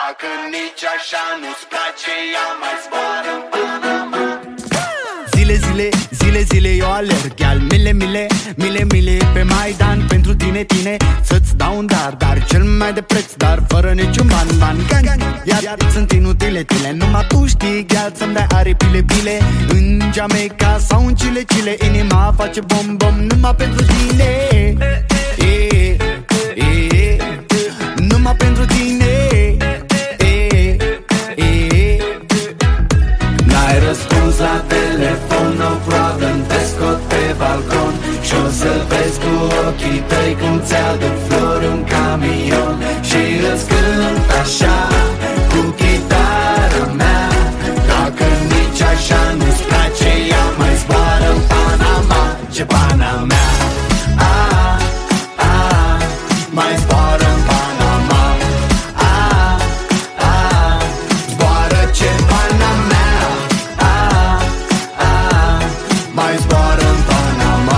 Dacă nici așa nu-ți place, ia mai zboară în Panama. Zile eu alerg, iar mile pe Maidan pentru tine, să-ți dau un dar cel mai de preț, dar fără niciun ban. Iar sunt inutile, numai tu știi, chiar să-mi dai aripile, în Jamaica sau în Chile, inima face bom, numai pentru tine, numai pentru tine. N-ai răspuns la telefon, no problem, te scot pe balcon și-o să-l vezi cu ochii tăi cum ți-aduc flori în camion și îți cânt așa cu chitara mea. Dacă nici așa nu-ți place, ia mai zboară în Panama. Ce Panama, mai zboară în Panama. Zboară ce Panama. Mai zboară în Panama.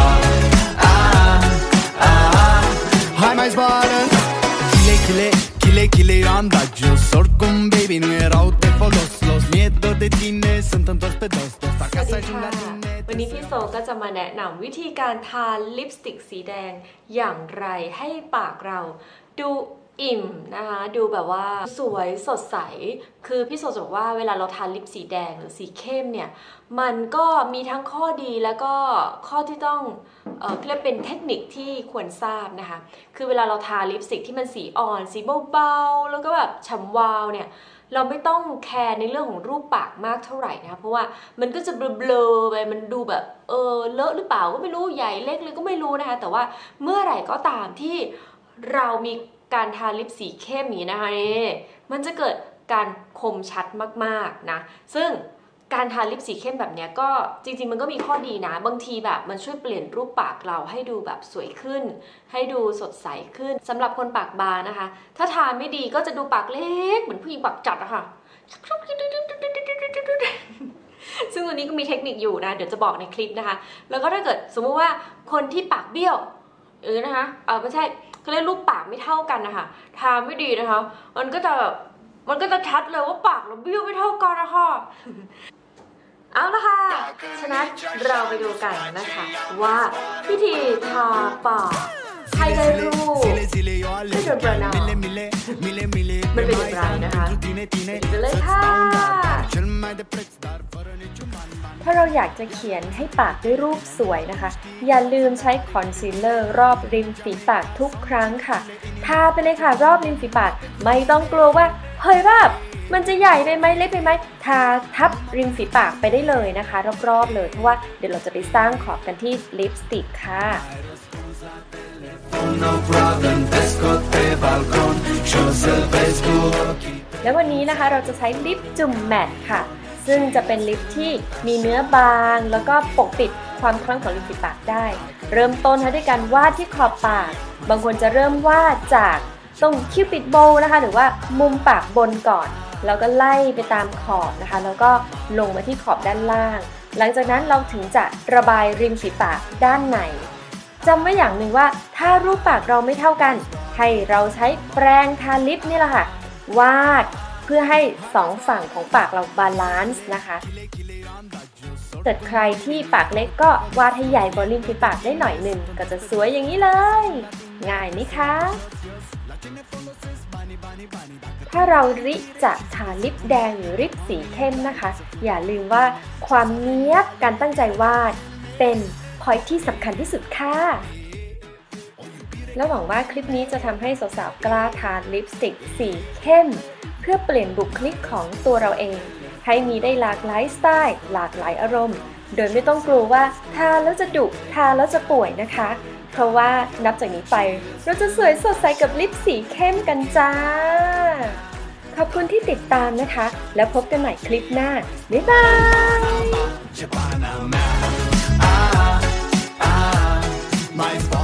Hai mai zboară. Chile, eu am dat jos. Oricum, baby, nu erau de folos. Mi-e dor de tine, sunt întors pe dos. Acasă ajung la tine. วันนี้พี่โซก็จะมาแนะนำวิธีการทาลิปสติกสีแดงอย่างไรให้ปากเราดูอิ่มนะคะดูแบบว่าสวยสดใสคือพี่โซจะบอกว่าเวลาเราทาลิปสีแดงหรือสีเข้มเนี่ยมันก็มีทั้งข้อดีแล้วก็ข้อที่ต้องเรียกเป็นเทคนิคที่ควรทราบนะคะคือเวลาเราทาลิปสติกที่มันสีอ่อนสีเบาๆแล้วก็แบบฉ่ำวาวเนี่ยเราไม่ต้องแคร์ในเรื่องของรูปปากมากเท่าไหร่นะคะเพราะว่ามันก็จะเบลอๆไปมันดูแบบเลอะหรือเปล่าก็ไม่รู้ใหญ่เล็กเลยก็ไม่รู้นะคะแต่ว่าเมื่อไหร่ก็ตามที่เรามีการทาลิปสีเข้มอย่างนี้นะคะมันจะเกิดการคมชัดมากๆนะซึ่งการทาลิปสีเข้มแบบนี้ก็จริงๆมันก็มีข้อดีนะบางทีแบบมันช่วยเปลี่ยนรูปปากเราให้ดูแบบสวยขึ้นให้ดูสดใสขึ้นสำหรับคนปากบางนะคะถ้าทาไม่ดีก็จะดูปากเล็กเหมือนผู้หญิงปากจัดอะค่ะซึ่งตัวนี้ก็มีเทคนิคอยู่นะเดี๋ยวจะบอกในคลิปนะคะแล้วก็ถ้าเกิดสมมติว่าคนที่ปากเบี้ยวนะคะไม่ใช่ก็เรียกรูปปากไม่เท่ากันนะคะทาไม่ดีนะคะมันก็จะชัดเลยว่าปากเราเบี้ยวไม่เท่ากันนะคะเอาละค่ะฉะนั้นเราไปดูกันนะคะว่าวิธีทาปากให้ได้รูปไม่โดนประนามมันเป็นอย่างไรนะคะไปเลยค่ะถ้าเราอยากจะเขียนให้ปากด้วยรูปสวยนะคะอย่าลืมใช้คอนซีลเลอร์รอบริมฝีปากทุกครั้งค่ะทาไปเลยค่ะรอบริมฝีปากไม่ต้องกลัวว่าเฮ้ยแบบมันจะใหญ่ไปไหมเล็กไปไหมทาทับริมฝีปากไปได้เลยนะคะรอบๆเลยเพราะว่าเดี๋ยวเราจะไปสร้างขอบกันที่ลิปสติกค่ะแล้ววันนี้นะคะเราจะใช้ลิปจุ่มแมตต์ค่ะซึ่งจะเป็นลิปที่มีเนื้อบางแล้วก็ปกปิดความคล้ำของริมฝีปากได้เริ่มต้นด้วยการวาดที่ขอบปากบางคนจะเริ่มวาดจากตรงคิ้วปิดโบว์นะคะหรือว่ามุมปากบนก่อนแล้วก็ไล่ไปตามขอบนะคะแล้วก็ลงมาที่ขอบด้านล่างหลังจากนั้นเราถึงจะระบายริมฝีปากด้านในจำไว้อย่างหนึ่งว่าถ้ารูปปากเราไม่เท่ากันให้เราใช้แปรงทาลิปนี่แหละค่ะวาดเพื่อให้สองฝั่งของปากเราบาลานซ์นะคะเกิดใครที่ปากเล็กก็วาดให้ใหญ่กว่าริมฝีปากได้หน่อยหนึ่งก็จะสวยอย่างนี้เลยง่ายไหมคะถ้าเราจะทาลิปแดงหรือลิปสีเข้มนะคะอย่าลืมว่าความเนี้ยบการตั้งใจวาดเป็นพอยท์ที่สำคัญที่สุดค่ะและหวังว่าคลิปนี้จะทำให้สาวๆกล้าทาลิปสติกสีเข้มเพื่อเปลี่ยนบุคลิกของตัวเราเองให้มีได้หลากหลายสไตล์หลากหลายอารมณ์โดยไม่ต้องกลัวว่าทาแล้วจะดุทาแล้วจะป่วยนะคะเพราะว่านับจากนี้ไปเราจะสวยสดใสกับลิปสีเข้มกันจ้าขอบคุณที่ติดตามนะคะแล้วพบกันใหม่คลิปหน้าบ๊ายบาย